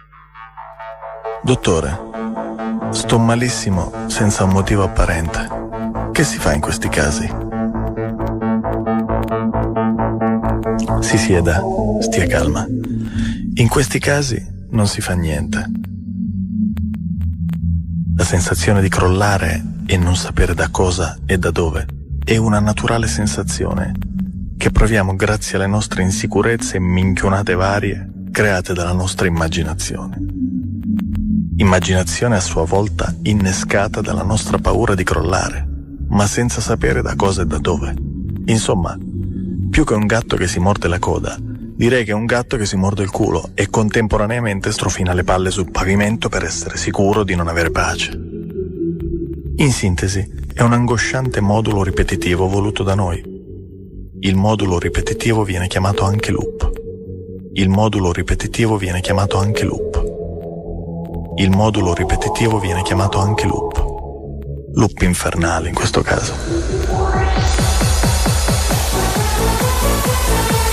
Dottore, sto malissimo senza un motivo apparente. Che si fa in questi casi? Si sieda, stia calma. In questi casi non si fa niente. La sensazione di crollare e non sapere da cosa e da dove è una naturale sensazione che proviamo grazie alle nostre insicurezze e minchionate varie create dalla nostra immaginazione. Immaginazione a sua volta innescata dalla nostra paura di crollare, ma senza sapere da cosa e da dove. Insomma, più che un gatto che si morde la coda, direi che è un gatto che si morde il culo e contemporaneamente strofina le palle sul pavimento per essere sicuro di non avere pace. In sintesi, è un angosciante modulo ripetitivo voluto da noi. Il modulo ripetitivo viene chiamato anche loop. Il modulo ripetitivo viene chiamato anche loop. Il modulo ripetitivo viene chiamato anche loop. Loop infernale in questo caso.